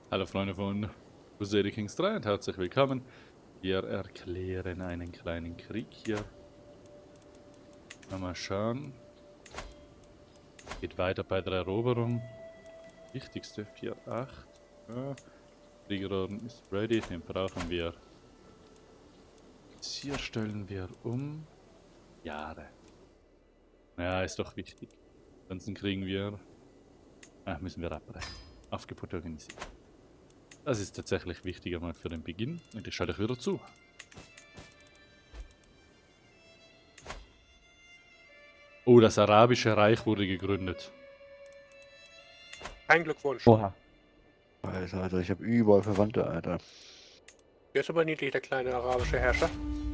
Hallo Freunde von Crusader Kings 3 und herzlich willkommen. Wir erklären einen kleinen Krieg hier. Mal schauen. Geht weiter bei der Eroberung. Wichtigste 4-8. Ja. Kriegerorden ist ready, den brauchen wir. Jetzt hier stellen wir um. Jahre. Ja, ist doch wichtig. Ansonsten kriegen wir... müssen wir abbrechen. Aufgebot organisieren. Das ist tatsächlich wichtiger mal für den Beginn. Und ich schaue euch wieder zu. Oh, das Arabische Reich wurde gegründet. Kein Glückwunsch. Oha. Alter, ich habe überall Verwandte, Alter. Der ist aber niedlich, der kleine arabische Herrscher.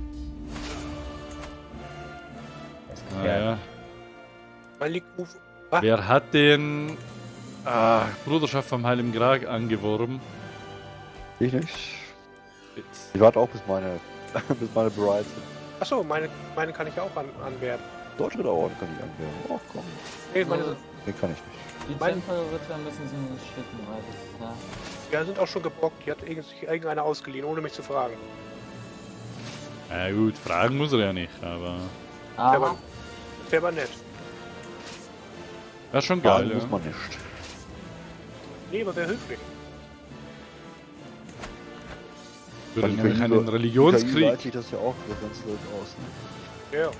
Naja. Malik Wer hat den Bruderschaft vom Heiligen Gral angeworben? Ich nicht. Jetzt. Ich warte auch bis meine Brides sind. Achso, meine kann ich auch anwerben. Deutsche Orden kann ich anwerben. Oh komm. Nee, meine sind, Nee, kann ich nicht. Die Mein- Tempelritter müssen sie nicht schicken, weil das, ja. ja, sind auch schon gebockt. Die hat irgendeiner ausgeliehen, ohne mich zu fragen. Na gut, fragen muss er ja nicht, aber... Aber Wäre aber nett. Wäre schon Ja, geil, ja. muss man nicht. Nee, aber wäre höflich. Würde Die nämlich KI einen leitet Religionskrieg... sich das ja auch ganz leicht aus, ne? Ja.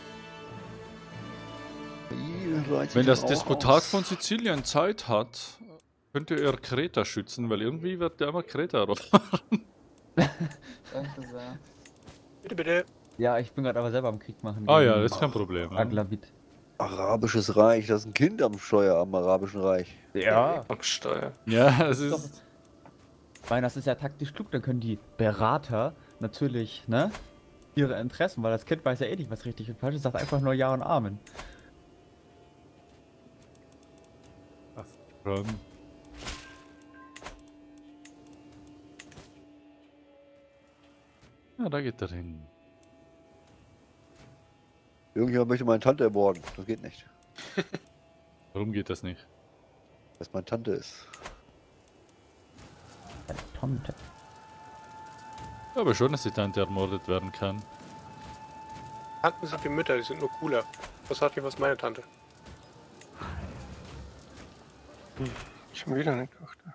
KI leitet Wenn sich das auch Despotat aus. von Sizilien Zeit hat, könnte er Kreta schützen, weil irgendwie wird der immer Kreta erobern. danke sehr. Bitte, bitte. Ja, ich bin gerade aber selber am Krieg machen. Ah gegen ja, das ist kein Problem. Ja. Aglavit. Arabisches Reich, das ist ein Kind am Steuer am Arabischen Reich. Ja. Am Steuer. Ja, es Doch. ist... Ich meine, das ist ja taktisch klug, dann können die Berater natürlich, ne? Ihre Interessen, weil das Kind weiß ja eh nicht, was richtig und falsch ist, sagt einfach nur Ja und Amen. Fast schon. Ja, da geht er hin. Irgendjemand möchte meine Tante ermorden. Das geht nicht. Warum geht das nicht? Dass meine Tante ist. Tante. Ich glaube schon, dass die Tante ermordet werden kann. Tanten sind wie Mütter, die sind nur cooler. Das hat nicht was meine Tante. Schon wieder eine Tochter.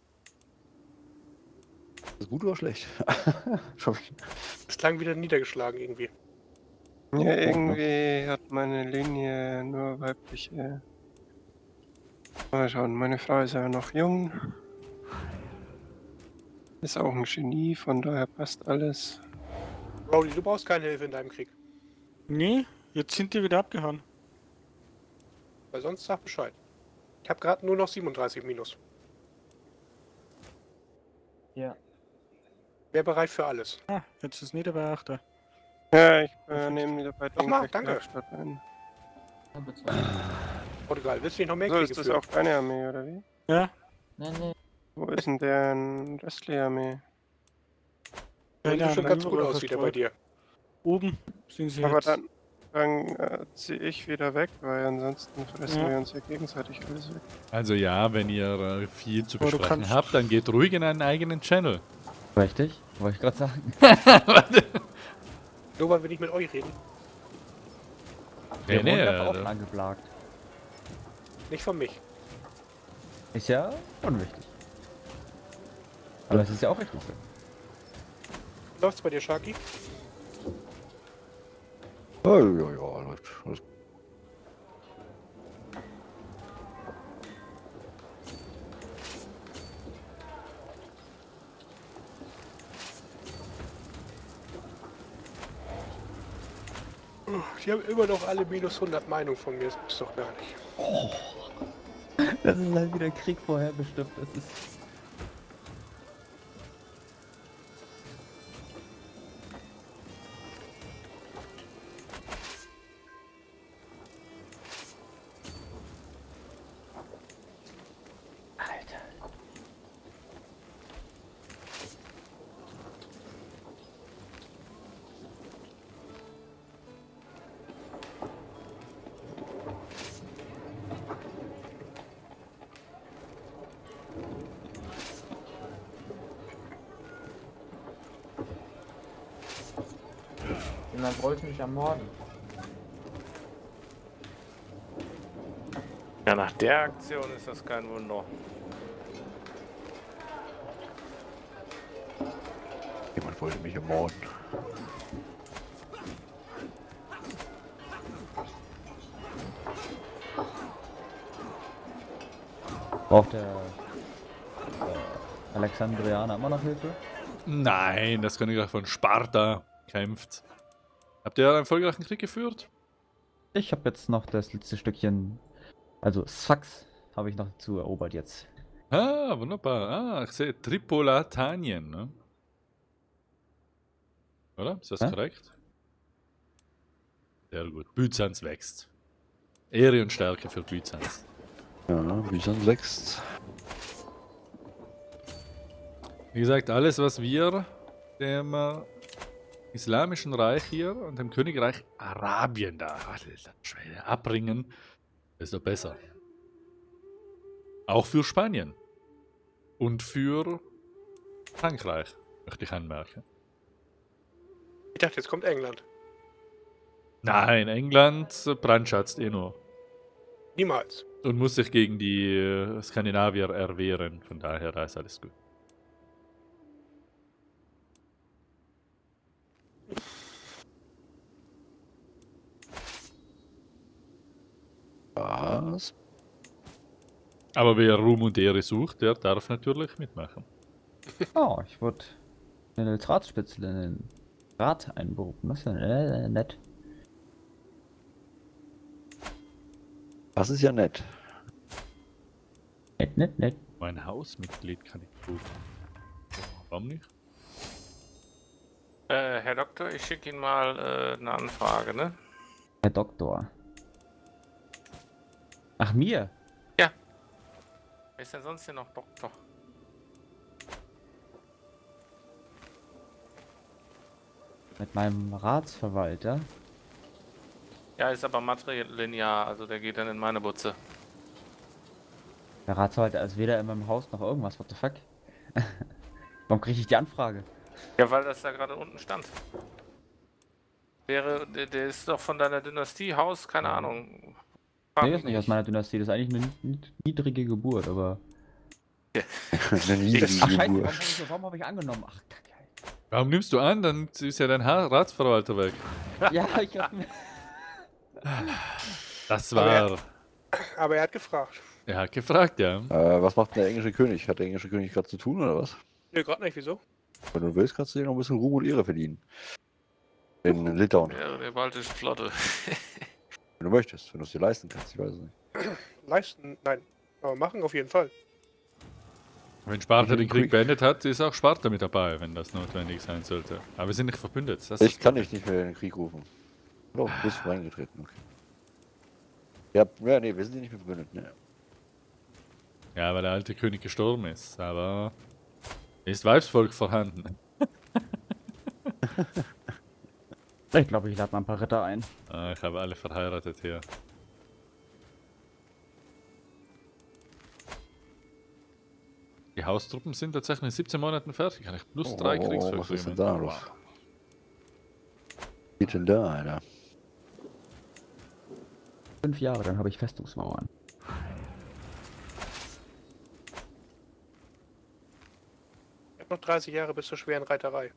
Ist das gut oder schlecht? Schon wieder. Das klang wieder niedergeschlagen irgendwie. Ja, irgendwie hat meine Linie nur weibliche. Mal schauen, meine Frau ist ja noch jung. Ist auch ein Genie, von daher passt alles. Brody, du brauchst keine Hilfe in deinem Krieg. Nee, jetzt sind die wieder abgehauen. Weil sonst sag Bescheid. Ich habe gerade nur noch 37 minus. Ja. Wer bereit für alles? Ah, jetzt ist Niederbeachter. Ja, ich nehme wieder bei Ach, Marc, den danke. Werkstatt ein. Ja, bitte. Portugal, willst du nicht noch mehr So, Kriege ist das führen? auch deine Armee, oder wie? Ja, Nee. Wo ist denn deren restliche Armee? Sieht ja, schon ganz gut aus wieder bei dir. Oben sind sie Aber jetzt. dann ziehe ich wieder weg, weil ansonsten fressen Ja. wir uns ja gegenseitig alles weg. Also ja, wenn ihr viel zu Aber du besprechen kannst- habt, dann geht ruhig in einen eigenen Channel. Richtig? Wollte ich gerade sagen. Nur weil wir nicht mit euch reden. Nee, Der nee, wurde auch da- angeplagt. Nicht von mich. Ist ja unwichtig. Aber es ist ja auch richtig so. Läuft's bei dir, Sharky? Ja, läuft. Alles gut. Die haben immer noch alle minus 100 Meinung von mir. Das ist doch gar nicht. Das ist halt wieder Krieg vorher bestimmt. Das ist. Alter. Jemand wollte mich ermorden. Ja, nach der Aktion ist das kein Wunder. Jemand wollte mich ermorden. Braucht der Alexandrianer immer noch Hilfe? Nein, das Königreich von Sparta kämpft. Habt ihr einen erfolgreichen Krieg geführt? Ich habe jetzt noch das letzte Stückchen, also Sfax habe ich noch dazu erobert jetzt. Ah, wunderbar. Ah, ich sehe Tripolatanien, ne? Oder? Ist das Hä? korrekt? Sehr gut. Byzanz wächst. Ehre und Stärke für Byzanz. Ja, Byzanz wächst. Wie gesagt, alles, was wir dem Islamischen Reich hier und dem Königreich Arabien da alter Schwede, abbringen, desto besser. Auch für Spanien. Und für Frankreich, möchte ich anmerken. Ich dachte, jetzt kommt England. Nein, England brandschatzt eh nur. Niemals. Und muss sich gegen die Skandinavier erwehren. Von daher, da ist alles gut. Was? Aber wer Ruhm und Ehre sucht, der darf natürlich mitmachen. Oh, ich wurde als Ratsspitzel in den Rat einberufen. Das ist ja nett. Das ist ja nett. Nett. Mein Hausmitglied kann ich rufen. Warum nicht? Herr Doktor, ich schicke Ihnen mal eine Anfrage, ne? Herr Doktor. Ach, mir? Wer ist denn sonst hier noch Doktor? Mit meinem Ratsverwalter? Ja, ist aber matrilinear, also der geht dann in meine Butze. Der Ratsverwalter ist weder in meinem Haus noch irgendwas. What the fuck? Warum kriege ich die Anfrage? Ja, weil das da gerade unten stand. Der ist doch von deiner Dynastie, Haus, keine Ahnung. Nee, das ist nicht aus meiner Dynastie. Das ist eigentlich eine niedrige Geburt, aber... Eine niedrige Ach, scheiße, Geburt. warum hab ich angenommen? Ach, kacke. Warum nimmst du an? Dann ist ja dein Ratsverwalter weg. Ja, ich hab... Das war... Aber er hat gefragt. Er hat gefragt, ja. Was macht denn der englische König? Hat der englische König gerade zu tun oder was? Nee, gerade nicht, wieso? Wenn du willst, kannst du dir noch ein bisschen Ruhm und Ehre verdienen. In Litauen. Ja, der baltischen Flotte. Wenn du möchtest, wenn du es dir leisten kannst, ich weiß es nicht. Leisten? Nein. Aber machen auf jeden Fall. Wenn Sparta den Krieg beendet hat, ist auch Sparta mit dabei, wenn das notwendig sein sollte. Aber wir sind nicht verbündet. Das Ich kann dich nicht mehr in den Krieg rufen. Oh, du bist reingetreten, okay. Ja, nee, wir sind hier nicht mehr verbündet, ne. Ja, weil der alte König gestorben ist. Aber ist Weibsvolk vorhanden. Ich glaube, ich lade mal ein paar Ritter ein. Ah, ich habe alle verheiratet hier. Die Haustruppen sind tatsächlich in 17 Monaten fertig. Kann ich plus 3 Kriegsvolk was ist denn nehmen. da los? Was geht denn da, Alter? 5 Jahre, dann habe ich Festungsmauern. Ich hab noch 30 Jahre bis zur schweren Reiterei.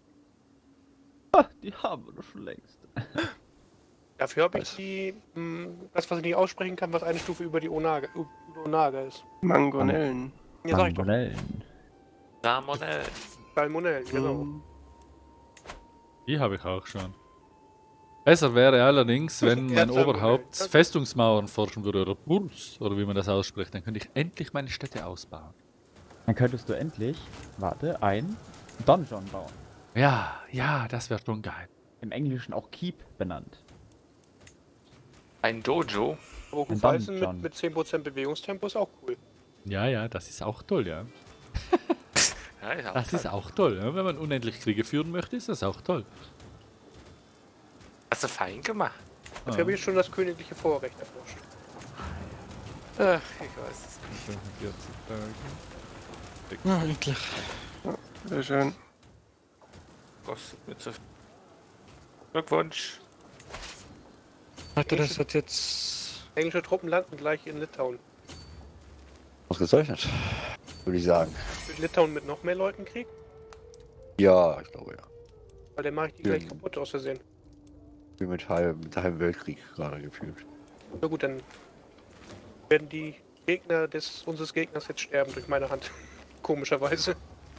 Die haben wir doch schon längst. Dafür habe ich das, was ich nicht aussprechen kann, was eine Stufe über die Onaga ist. Mangonellen. Ja, sag ich doch. Mangonellen. Salmonell. Salmonellen, genau. Die habe ich auch schon. Besser wäre allerdings, wenn Ja, mein Salmonellen. Oberhaupt Festungsmauern forschen würde, oder Burgs, oder wie man das ausspricht. Dann könnte ich endlich meine Städte ausbauen. Dann könntest du endlich, warte, ein Donjon bauen. Ja, das wäre schon geil. Im Englischen auch Keep benannt. Ein Dojo. Aber Ein Hufeisen Dungeon. mit 10% Bewegungstempo ist auch cool. Ja, das ist auch toll, ja. Ja, ist auch Das ist auch toll. Ja? Wenn man unendlich Kriege führen möchte, ist das auch toll. Hast du fein gemacht? Dafür habe ich schon das königliche Vorrecht erforscht. Ach, ich weiß es nicht. 45 Tage. Ja, endlich. Sehr schön. Kostet mir zu viel. Glückwunsch. Warte, das hat jetzt... Englische Truppen landen gleich in Litauen. Ausgezeichnet, würde ich sagen. Wird Litauen mit noch mehr Leuten Krieg? Ja, ich glaube ja. Weil dann mache ich die Ja. gleich kaputt aus Versehen. Wie mit halbem Weltkrieg gerade gefühlt. Na gut, dann werden die Gegner unseres Gegners jetzt sterben durch meine Hand. Komischerweise.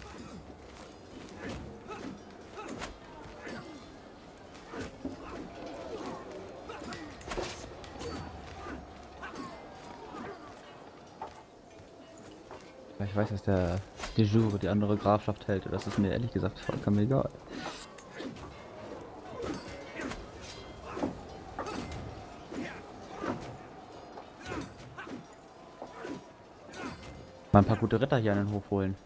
Ich weiß, dass der de jure die andere Grafschaft hält. Das ist mir ehrlich gesagt vollkommen egal. Mal ein paar gute Ritter hier an den Hof holen.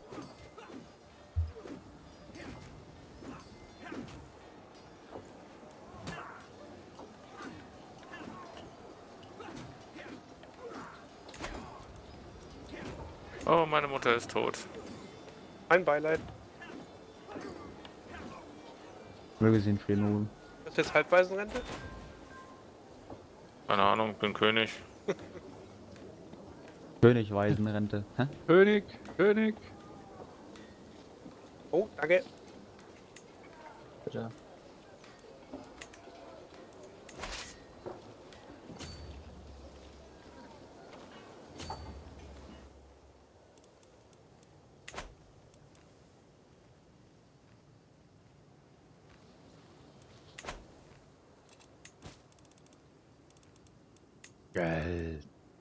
Oh, meine Mutter ist tot. Mein Beileid. Möge sie in Frieden ruhen. Das ist jetzt Halbwaisenrente? Keine Ahnung, bin König. Königwaisenrente. Hä? König, König. Oh, danke. Bitte. Geil.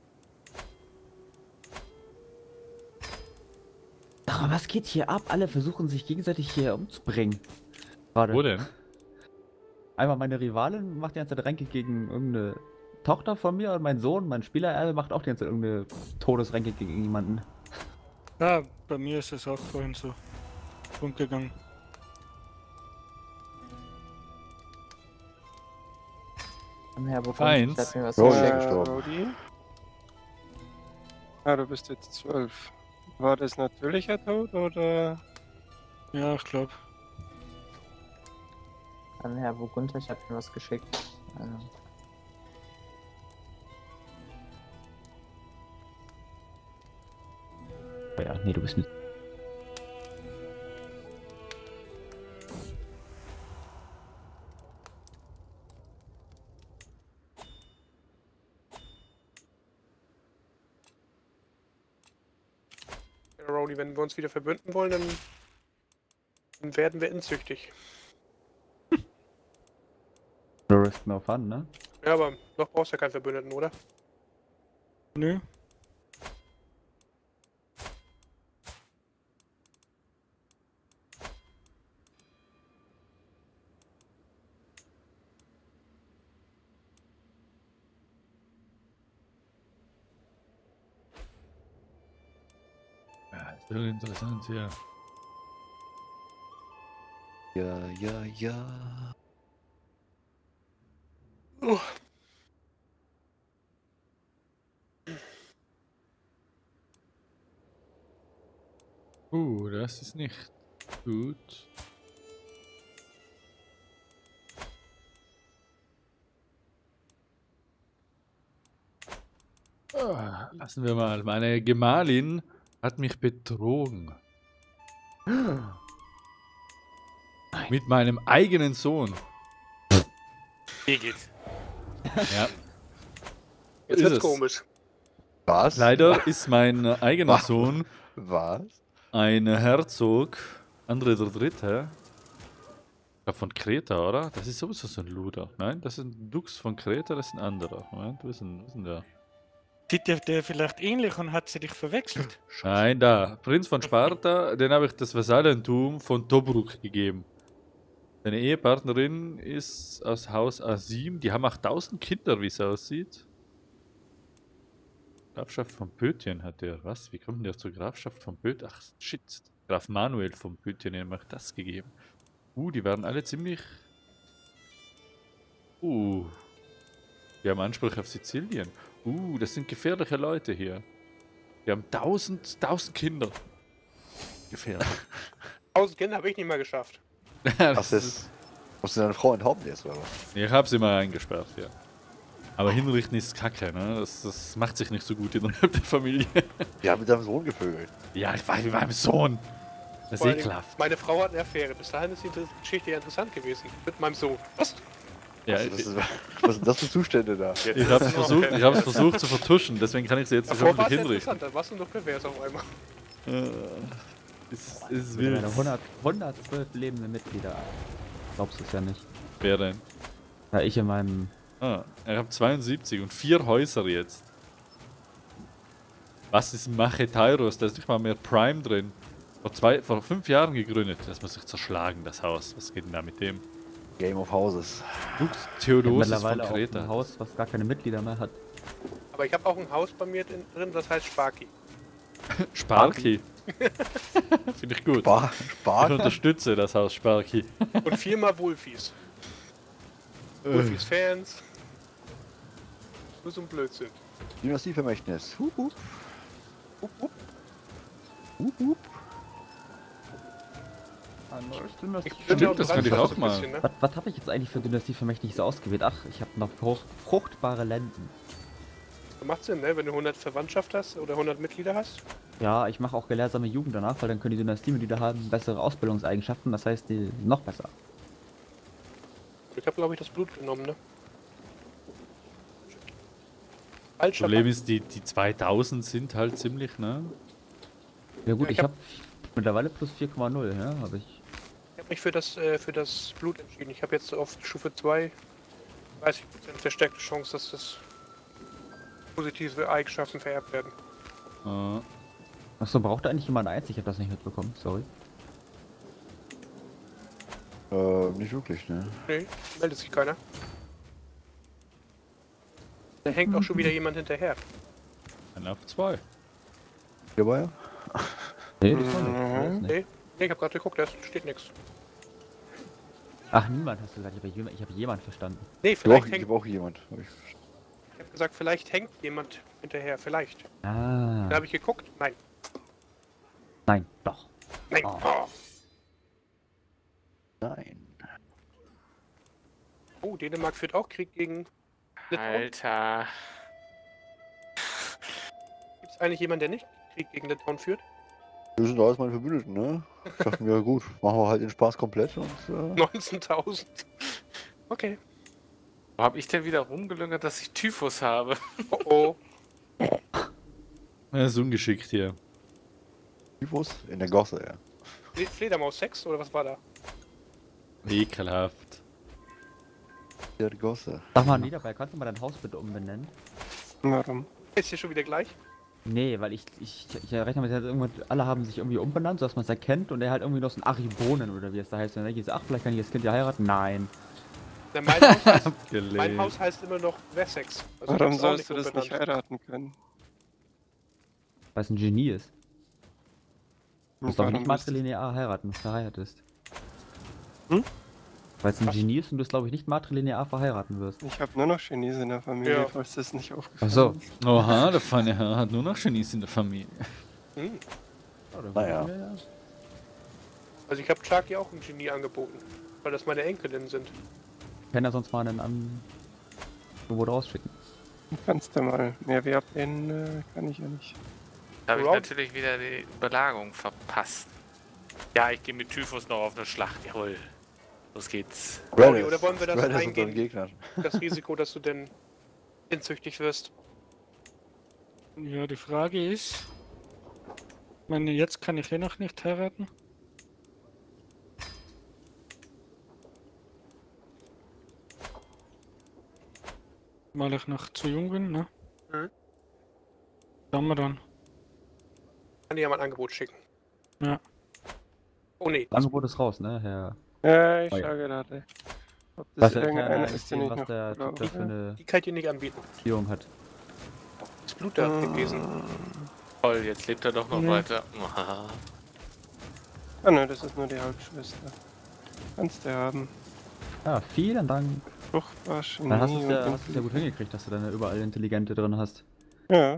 Aber was geht hier ab? Alle versuchen sich gegenseitig hier umzubringen. Gerade. Wo denn? Einmal meine Rivalin macht die ganze Zeit Ränke gegen irgendeine Tochter von mir und mein Sohn, mein Spielererbe, macht auch die ganze Zeit irgendeine Todesränke gegen jemanden. Ja, bei mir ist es auch vorhin so umgegangen. Herr Burgund, Eins. hat mir was Rodi geschickt. gestorben. Rodi? Ah, du bist jetzt 12. War das natürlicher Tod oder? Ja, ich glaube. An Herr Burgund, ich habe mir was geschickt. Ja, nee, du bist nicht. Ja, Rowdy, wenn wir uns wieder verbünden wollen, dann werden wir inzüchtig. No risk, no fun, ne? Ja, aber noch brauchst du ja keinen Verbündeten, oder? Nö. Ja, ist doch interessant hier. Ja, ja, ja. Das ist nicht gut. Lassen wir mal. Meine Gemahlin hat mich betrogen. Mit meinem eigenen Sohn. Hier geht's. Ja. Jetzt Ist wird's es. komisch. Was? Leider ist mein eigener Was? Sohn Was? ein Herzog, André der Dritte. Ich glaub von Kreta, oder? Das ist sowieso so ein Luder. Nein, das ist ein Dux von Kreta, das ist ein anderer. Moment, wo ist denn der? Sieht der vielleicht ähnlich und hat sie dich verwechselt? Nein, da. Prinz von Sparta, den habe ich das Vasallentum von Tobruk gegeben. Seine Ehepartnerin ist aus Haus Asim. Die haben 8000 Kinder, wie es aussieht. Grafschaft von Pötien hat der. Was? Wie kommt denn der zur Grafschaft von Pötien? Ach, shit. Graf Manuel von Pötien, dem habe ich das gegeben. Die werden alle ziemlich... Die haben Anspruch auf Sizilien. Das sind gefährliche Leute hier. Die haben 1000 Kinder. Gefährlich. 1000 Kinder habe ich nicht mal geschafft. Das ist Musst du deine Frau enthaupten jetzt, oder was? Ich habe sie mal eingesperrt, ja. Aber hinrichten ist kacke, ne? Das macht sich nicht so gut innerhalb der Familie. Ja, mit deinem Sohn gevögelt. Ja, ich war mit meinem Sohn. Das ist Vor allem, ekelhaft. meine Frau hat eine Affäre. Bis dahin ist die Geschichte ja interessant gewesen. Mit meinem Sohn. Was? Ja, Was sind das für Zustände da? ich habe es versucht zu vertuschen, deswegen kann ich sie jetzt Davor war öffentlich es hinrichten. interessant, dann warst du noch pervers auf einmal. Ist Mit wild. deine 112 lebende Mitglieder. Glaubst du es ja nicht. Wer denn? Ja, ich in meinem. Ah, ich habe 72 und 4 Häuser jetzt. Was ist Machetairos? Da ist nicht mal mehr Prime drin. Vor 5 Jahren gegründet. Das muss sich zerschlagen, das Haus. Was geht denn da mit dem? Game of Houses. Lux Ich hab Theodosius von mittlerweile auch ein Kreta. Haus, was gar keine Mitglieder mehr hat. Aber ich habe auch ein Haus bei mir drin, das heißt Sparky. Sparky. Finde ich gut. Ich Spark? unterstütze das Haus Sparky. Und 4-mal Wolfies. Wolfies Fans. Nur so ein Blödsinn. Dynastievermächtnis. Hup, hup. Hup, hup. Hup, hup. Stimmt, das könnte ich auch mal. Ne? Was habe ich jetzt eigentlich für Dynastievermächtnis ausgewählt? Ach, ich habe noch fruchtbare Lenden. Macht Sinn, ne? Wenn du 100 Verwandtschaft hast oder 100 Mitglieder hast. Ja, ich mache auch gelehrsame Jugend danach, weil dann können die Dynastiemitglieder haben bessere Ausbildungseigenschaften, das heißt, die noch besser. Ich habe, glaube ich, das Blut genommen, ne? Das Falscher Problem ist, die 2000 sind halt ziemlich, ne? Ja gut, Ja, ich ich habe mittlerweile plus 4,0, ja, habe ich. Ich habe mich für das Blut entschieden. Ich habe jetzt auf Stufe 2 30% verstärkte Chance, dass das positive Eigenschaften vererbt werden. Achso, braucht da eigentlich jemand eins? Ich habe das nicht mitbekommen, sorry. Nicht wirklich, ne? Nee, meldet sich keiner. Da hängt auch schon wieder jemand hinterher. Dann auf 2. Hier war ja? Nee, das war nicht. Das ist nicht. Nee, ich habe gerade geguckt, da steht nichts. Ach, niemand hast du gesagt, ich habe jemand verstanden. Nee, Ich vielleicht habe hängt. auch jemand. Ich habe gesagt, vielleicht hängt jemand hinterher. Vielleicht. Ah. Da habe ich geguckt. Nein. Nein, doch. Nein. Oh. Oh, Nein. oh, Dänemark führt auch Krieg gegen Litauen. Alter. Gibt es eigentlich jemanden, der nicht Krieg gegen Litauen führt? Wir sind alles meine Verbündeten, ne? Ich dachte mir, gut, machen wir halt den Spaß komplett und 19.000. Okay. Wo hab ich denn wieder rumgelungert, dass ich Typhus habe? Oh oh. Das ist ungeschickt hier. Typhus in der Gosse, ja. Fledermaus 6 oder was war da? Ekelhaft. Ja, die Gosse. Sag mal, Niederberg, kannst du mal dein Haus bitte umbenennen? Warum? Ist hier schon wieder gleich? Nee, weil ich rechne mit, alle haben sich irgendwie umbenannt, sodass man es erkennt und er halt irgendwie noch so ein Aribonen oder wie es da heißt. Und dann denke ich so, ach, vielleicht kann ich das Kind ja heiraten. Nein. Na, mein Gelegt. Haus heißt immer noch Wessex. Also ich Warum hab's auch sollst du das nicht umbenannt. heiraten können? Weil es ein Genie ist. Du musst doch Warum nicht bist du- matrilinear heiraten, wenn du verheiratest. Hm? Weil es ein Was? Genie ist und du es, glaube ich, nicht matrilinear verheiraten wirst. Ich habe nur noch Genies in der Familie, Ja. falls das nicht aufgefallen Ach so. ist. Oha, der feine Herr hat nur noch Genies in der Familie. Hm. Naja. Also ich habe Chucky auch ein Genie angeboten. Weil das meine Enkelinnen sind. Ich kann ja sonst mal einen Angebot rausschicken. Kannst du mal. Mehr wie ablehnen kann ich ja nicht. Da habe ich Rob? natürlich wieder die Belagerung verpasst. Ja, ich gehe mit Typhus noch auf eine Schlacht. Jawohl. Los geht's. Claudio, oder wollen wir das Raiders eingehen? unter den Gegnern. Das Risiko, dass du denn inzüchtig wirst. Ja, die Frage ist, ich meine, jetzt kann ich noch nicht heiraten. Weil ich noch zu jung bin, ne? Mhm. Schauen wir dann. Kann dir ja mal ein Angebot schicken. Ja. Oh nee. Das Angebot ist raus, ne, Herr? Ja, ich Oh ja. schau gerade. Ob Was das irgendeiner ist, den ich was noch der Typ da für glaube. eine Die kann ich dir nicht anbieten. Beziehung hat. Das Blut da gewesen. Toll, jetzt lebt er doch noch Ja. weiter. Ah ne, das ist nur die Halbschwester. Kannst du haben. Ja, vielen Dank. Fruchtbar, Genie Dann hast du es und ja, gut Intelligenz. hingekriegt, dass du dann überall Intelligente drin hast. Ja.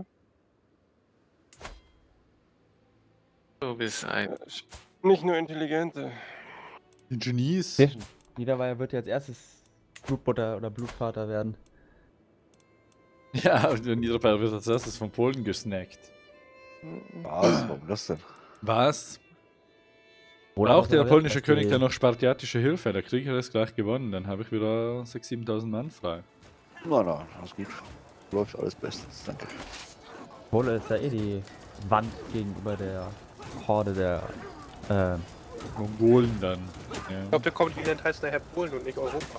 Du bist ein... Nicht nur Intelligente. Die Genies. Sehr schön. Niederweier wird ja als erstes Blutbutter oder Blutvater werden. Ja, und Niederbayern wird als erstes von Polen gesnackt. Was? Warum das denn? Was? Oder Braucht der aber polnische Weltmeister König dann gewesen. noch spartiatische Hilfe? Der Krieg hat es gleich gewonnen. Dann habe ich wieder 6.000, 7.000 Mann frei. Nein, alles gut. Läuft alles bestens, danke. Pole ist ja eh die Wand gegenüber der Horde der Mongolen dann. Ich Ja. glaube, der Kontinent heißt nachher Polen und nicht Europa.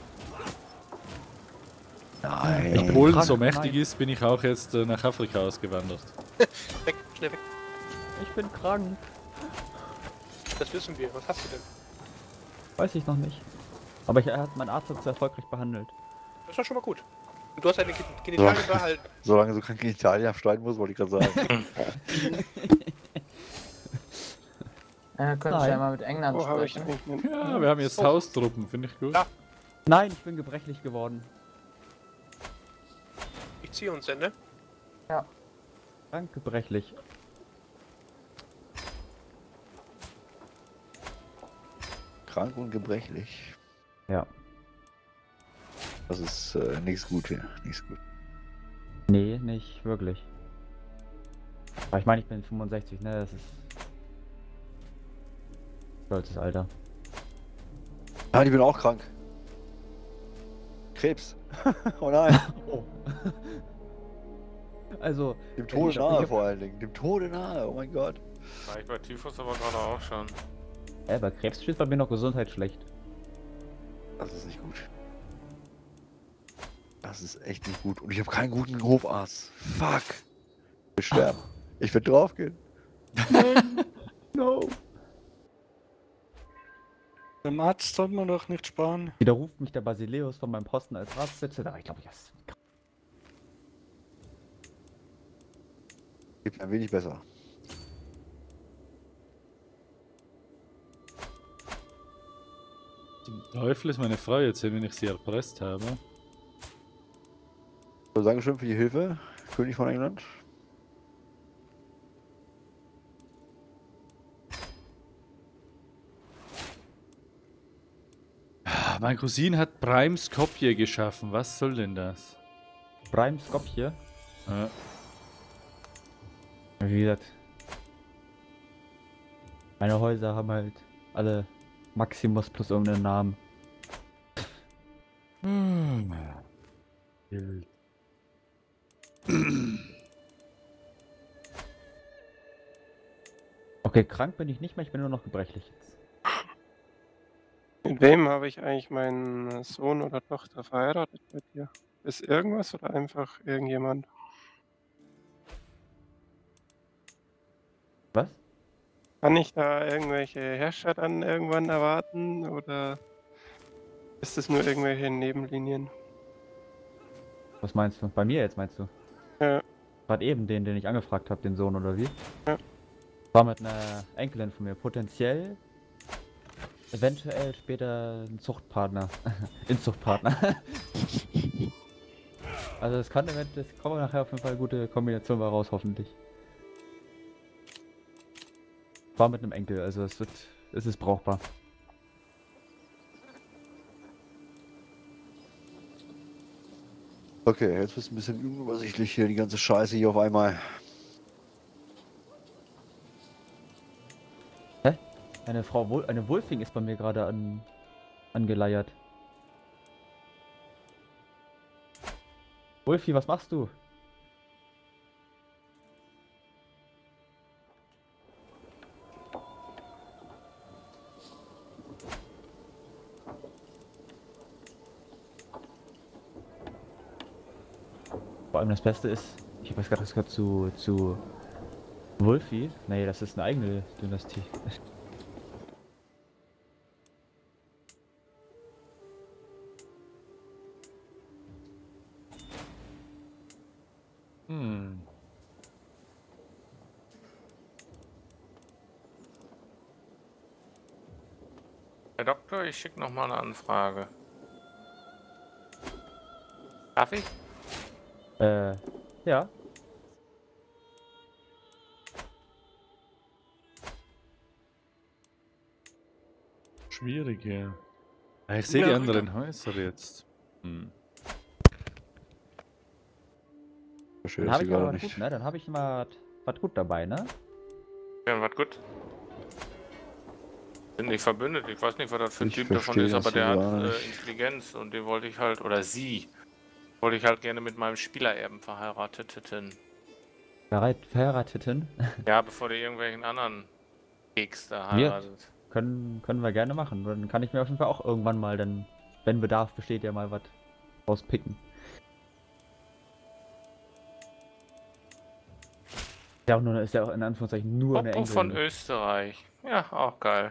Nein. Wenn Polen krank, so mächtig nein. ist, bin ich auch jetzt nach Afrika ausgewandert. Weg, schnell weg. Ich bin krank. Das wissen wir. Was hast du denn? Weiß ich noch nicht. Aber mein Arzt hat es erfolgreich behandelt. Das ist doch schon mal gut. Und du hast deine Genitalien So. behalten. Solange so kein Italien abschneiden muss, wollte ich gerade sagen. Könnte ich Nein. ja mal mit England Wo habe ich sprechen. eigentlich einen... Ja, wir haben jetzt Haustruppen, finde ich gut. Ja. Nein, ich bin gebrechlich geworden. Ich ziehe uns Sende. Krank gebrechlich. Krank und gebrechlich. Ja. Das ist nichts gut hier. Nichts gut. Nee, nicht wirklich. Aber ich meine, ich bin 65, ne? Das ist stolzes Alter. Ah, ich bin auch krank. Krebs. Oh nein. Oh. Also, Dem Tode ich hab- nahe vor allen Dingen. Dem Tode nahe. Oh mein Gott. War ich bei Typhus aber gerade auch schon. bei Krebs steht bei mir noch Gesundheit schlecht. Das ist nicht gut. Das ist echt nicht gut. Und ich habe keinen guten Hofarzt. Fuck. Wir sterben. Ich werde draufgehen. No. Beim Arzt sollte man doch nicht sparen. Wieder ruft mich der Basileus von meinem Posten als Arztspitze. Aber ich glaube, das Geht ein wenig besser. Zum Teufel ist meine Frau jetzt hin, wenn ich sie erpresst habe. So, Dankeschön für die Hilfe, König von England. Mein Cousin hat Prime Skopje geschaffen. Was soll denn das? Prime Skopje. Ja. Wie gesagt. Meine Häuser haben halt alle Maximus plus irgendeinen Namen. Wild. Okay, krank bin ich nicht mehr, ich bin nur noch gebrechlich jetzt. Mit wem habe ich eigentlich meinen Sohn oder Tochter verheiratet bei dir? Ist irgendwas oder einfach irgendjemand? Was? Kann ich da irgendwelche Herrscher dann irgendwann erwarten oder ist es nur irgendwelche Nebenlinien? Was meinst du? Bei mir jetzt meinst du? Ja. Gerade eben den ich angefragt habe, den Sohn oder wie? Ja. War mit einer Enkelin von mir. Potenziell, eventuell später ein Zuchtpartner. Inzuchtpartner. Also es kann eventuell, es kommt nachher auf jeden Fall eine gute Kombination bei raus, hoffentlich. War mit einem Enkel, also es ist brauchbar. Okay, jetzt wird es ein bisschen unübersichtlich hier, die ganze Scheiße hier auf einmal. Eine Wulfing ist bei mir gerade angeleiert. Wulfi, was machst du? Vor allem das Beste ist, ich weiß gerade, das gehört zu Wulfi. Nee, das ist eine eigene Dynastie. Hm. Herr Doktor, ich schicke noch mal eine Anfrage. Darf ich? Ja. Schwierig, ja. Ich sehe die Ja. anderen Häuser jetzt. Hm. Verstehe Dann das habe ich hier aber gerade was nicht. gut, ne? Dann habe ich mal was gut dabei, ne? Ja, was gut. Sind nicht verbündet. Ich weiß nicht, was das für ein Ich Typ davon verstehe ist, aber das der hier hat gar nicht. Intelligenz und den wollte ich halt, oder sie, wollte ich halt gerne mit meinem Spielererben verheirateten. Verheirateten. Ja, bevor der irgendwelchen anderen Keks da Wir? heiratet. Können wir gerne machen. Dann kann ich mir auf jeden Fall auch irgendwann mal dann, wenn Bedarf besteht, ja mal was rauspicken. Ist ja auch in Anführungszeichen nur eine Popo von Enkelin. Österreich. Ja, auch geil.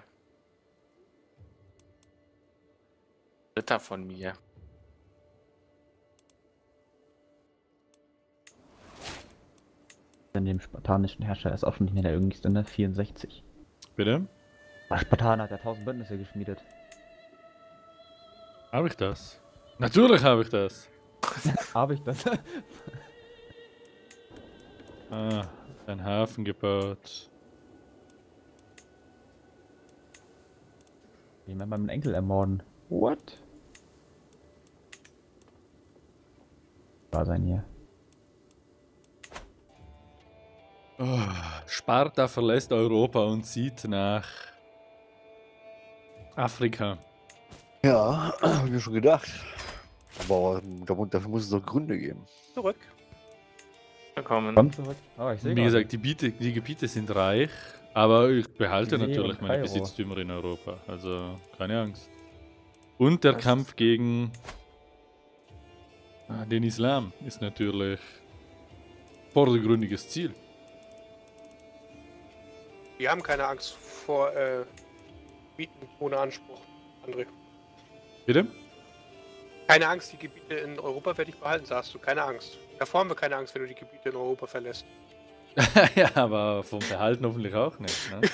Ritter von mir. In dem spartanischen Herrscher ist auch schon nicht mehr der jüngste, ne? 64. Bitte? Der Spartaner hat ja 1000 Bündnisse geschmiedet. Habe ich das? Natürlich habe ich das. Habe ich das? Ah, ein Hafen gebaut. Wie man meinen Enkel ermorden. What? War sein hier. Oh, Sparta verlässt Europa und zieht nach Afrika. Ja, hab ich mir schon gedacht. Aber dafür muss es doch Gründe geben. Zurück. Willkommen. Komm zurück. Oh, ich sehe Wie gesagt, die Gebiete sind reich, aber ich behalte See natürlich und meine Kairo. Besitztümer in Europa. Also keine Angst. Und der Kampf gegen den Islam ist natürlich vordergründiges Ziel. Wir haben keine Angst vor Gebieten ohne Anspruch, André. Bitte? Keine Angst, die Gebiete in Europa werde ich behalten, sagst du. Keine Angst. Davor haben wir keine Angst, wenn du die Gebiete in Europa verlässt. Ja, aber vom Behalten hoffentlich auch nicht. Ne?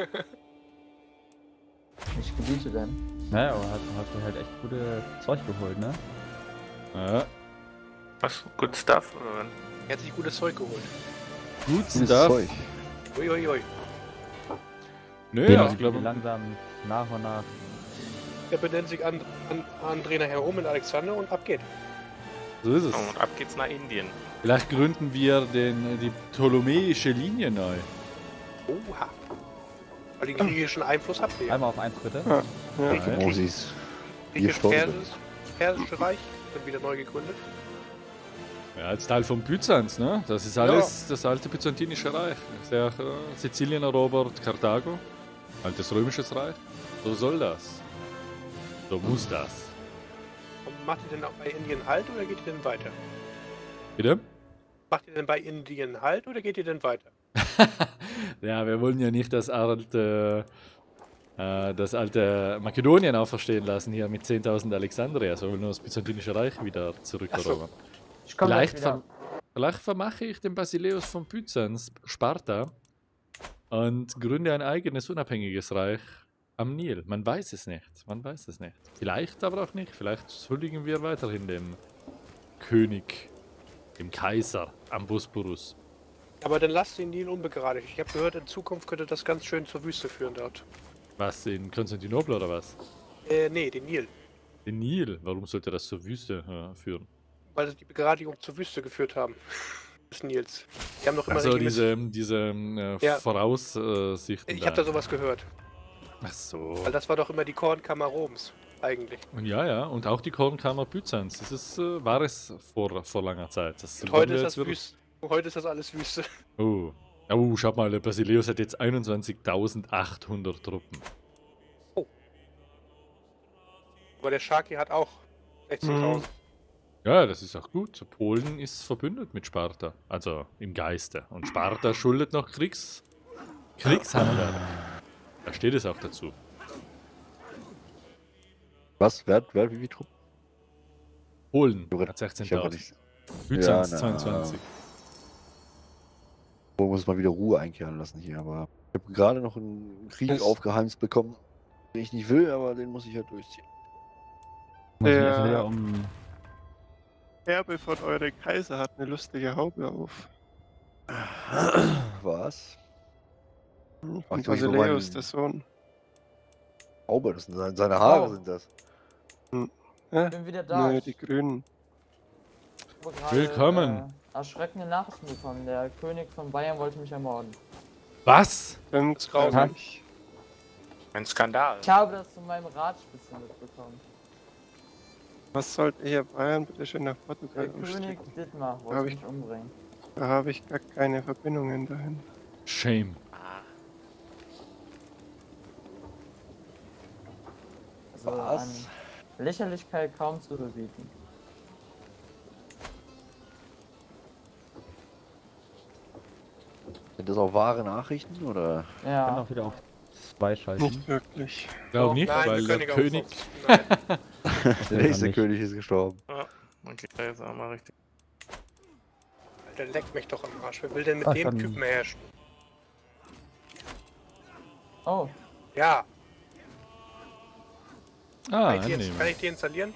Welche Gebiete denn? Naja, aber hast du halt echt gute Zeug geholt, ne? Ja, Was? Good stuff? Oder? Er hat sich gutes Zeug geholt. gut Gutes Stuff. Zeug. Uiuiui. Nö, Genau, also ich glaube, langsam nach und nach. Er benennt sich André nachher um in Alexander und ab geht. so ist es. Und ab geht's nach Indien. Vielleicht gründen wir die ptolemäische Linie neu. Oha. Weil den griechischen Einfluss habt ihr ja. Einmal auf 1 bitte. Ja, ja. Ja. Oh, sie ist vier Persische Reich wird wieder neu gegründet. Ja, als Teil von Byzanz, ne? Das ist alles das alte byzantinische Reich. Ist ja Sizilien erobert, Karthago, altes römisches Reich. So soll das. So muss das. Und macht ihr denn auch bei Indien Halt oder geht ihr denn weiter? Bitte? Macht ihr denn bei Indien Halt oder geht ihr denn weiter? Ja, wir wollen ja nicht das alte Makedonien auferstehen lassen hier mit 10.000 Alexandria, sondern nur das byzantinische Reich wieder zurückerobern. Ich komme gleich wieder. Vielleicht vermache ich den Basileus von Byzanz, Sparta, und gründe ein eigenes unabhängiges Reich am Nil. Man weiß es nicht. Man weiß es nicht. Vielleicht aber auch nicht. Vielleicht huldigen wir weiterhin dem König, dem Kaiser am Bosporus. Aber dann lasst den Nil unbegradigt. Ich habe gehört, in Zukunft könnte das ganz schön zur Wüste führen dort. Was, in Konstantinopel oder was? Nee, den Nil. Den Nil? Warum sollte das zur Wüste führen? Weil sie die Begradigung zur Wüste geführt haben. Des Nils. Die haben doch immer Also regelmäßig- diese Ja. Voraussichten. Ich habe da sowas gehört. Ach so. Weil das war doch immer die Kornkammer Roms, eigentlich. Ja, ja, und auch die Kornkammer Byzanz. War es vor langer Zeit. Das Und wollen heute wir ist jetzt das wieder- Wüste. Heute ist das alles Wüste. Oh. Oh, schaut mal, der Basileus hat jetzt 21.800 Truppen. Aber der Sharky hat auch 16.000. Ja, das ist auch gut. Polen ist verbündet mit Sparta. Also im Geiste. Und Sparta schuldet noch Kriegshandel. Da steht es auch dazu. Was? Wer wie viel Truppen? Polen Junge, hat Ich habe 16.000. nicht. Byzanz Ja, 22. Wo muss mal wieder Ruhe einkehren lassen hier, aber ich habe gerade noch einen Krieg Das- aufgeheimst bekommen, den ich nicht will, aber den muss ich halt durchziehen. Muss ich Ja. jetzt wieder um. Erbe von eurem Kaiser hat eine lustige Haube auf. Was? Von Ach, du, ich Basileus, mein- der Sohn. Haube, das sind seine Haare Oh. sind das. Hä? Bin wieder da. Nö, die Grünen. Ich habe gerade, Willkommen. Erschreckende Nachrichten bekommen. Der König von Bayern wollte mich ermorden. Was? Stimmt, grausam. glaub ich. Ein Skandal. Ich habe das von meinem Ratspitzel mitbekommen. Was sollte ihr Bayern bitte schön nach Der Portugal König umstricken? Dittmar Hab wollte ich- mich umbringen. Da habe ich gar keine Verbindungen dahin. Shame. Ah, Also Was? an Lächerlichkeit kaum zu überbieten. Sind das auch wahre Nachrichten oder? Ich kann Ja. auch wieder auf 2 schalten. Nicht wirklich. Glaub nicht, Nein, weil wir der können König. nicht auf- Nein. Der nächste König ist gestorben. man kriegt da jetzt auch mal richtig. Der leckt mich doch am Arsch. Wer will denn mit Ach, dem dann- Typen herrschen? Oh, Ja, Ah, kann annehmen. ich die installieren?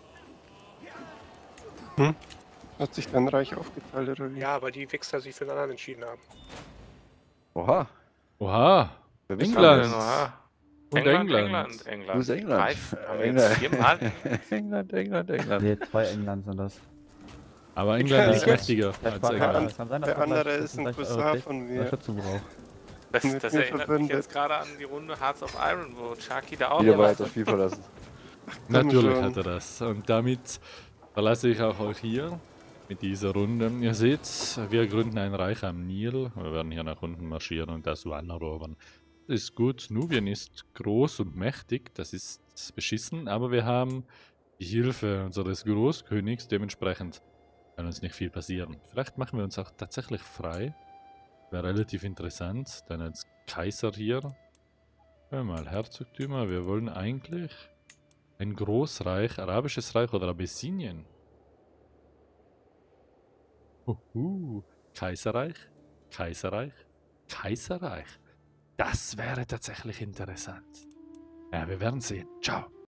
Hat sich dein Reich aufgeteilt oder wie? Ja, weil die Wichser sich für einen anderen entschieden haben. Oha. Oha. Wer bist England. du denn? Und England. Du bist England. Haben wir jetzt viermal? England. Nee, 2 England sind das. Aber England ist Ja. mächtiger Ja, als kann England. sein, dass Der man andere gleich- ist ein gleich Cousin eure von mir. Unterstützung braucht. Das, Mit das mir erinnert mich verbündet. jetzt gerade an die Runde Hearts of Iron, wo Chucky da auch Wieder war. mal das Spiel verlassen. Natürlich schon. hat er das. Und damit verlasse ich auch euch hier mit dieser Runde. Ihr seht, wir gründen ein Reich am Nil. Wir werden hier nach unten marschieren und das One erobern. Das ist gut. Nubien ist groß und mächtig. Das ist beschissen. Aber wir haben die Hilfe unseres Großkönigs. Dementsprechend kann uns nicht viel passieren. Vielleicht machen wir uns auch tatsächlich frei. Wäre relativ interessant. Dann als Kaiser hier. Hör mal, Herzogtümer. Wir wollen eigentlich ein Großreich, Arabisches Reich oder Abessinien. Kaiserreich, Kaiserreich, Kaiserreich. Das wäre tatsächlich interessant. Ja, wir werden sehen. Ciao.